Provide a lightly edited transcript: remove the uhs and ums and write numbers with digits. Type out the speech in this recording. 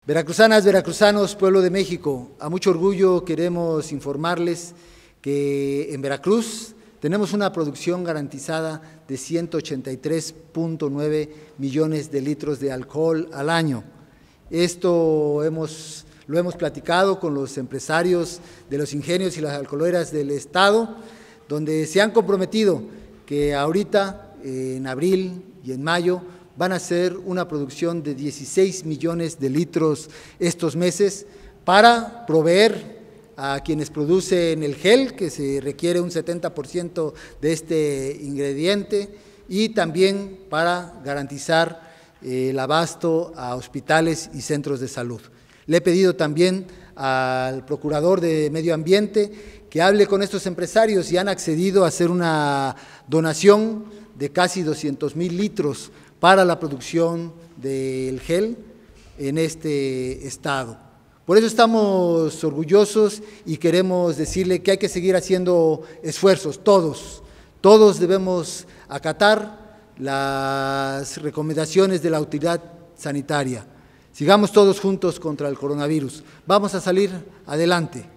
Veracruzanas, veracruzanos, pueblo de México, a mucho orgullo queremos informarles que en Veracruz tenemos una producción garantizada de 183.9 millones de litros de alcohol al año. Esto lo hemos platicado con los empresarios de los ingenios y las alcoholeras del Estado, donde se han comprometido que ahorita, en abril y en mayo, van a hacer una producción de 16 millones de litros estos meses para proveer a quienes producen el gel, que se requiere un 70% de este ingrediente, y también para garantizar el abasto a hospitales y centros de salud. Le he pedido también al Procurador de Medio Ambiente que hable con estos empresarios y han accedido a hacer una donación de casi 200,000 litros para la producción del gel en este estado. Por eso estamos orgullosos y queremos decirle que hay que seguir haciendo esfuerzos, todos debemos acatar las recomendaciones de la autoridad sanitaria. Sigamos todos juntos contra el coronavirus. Vamos a salir adelante.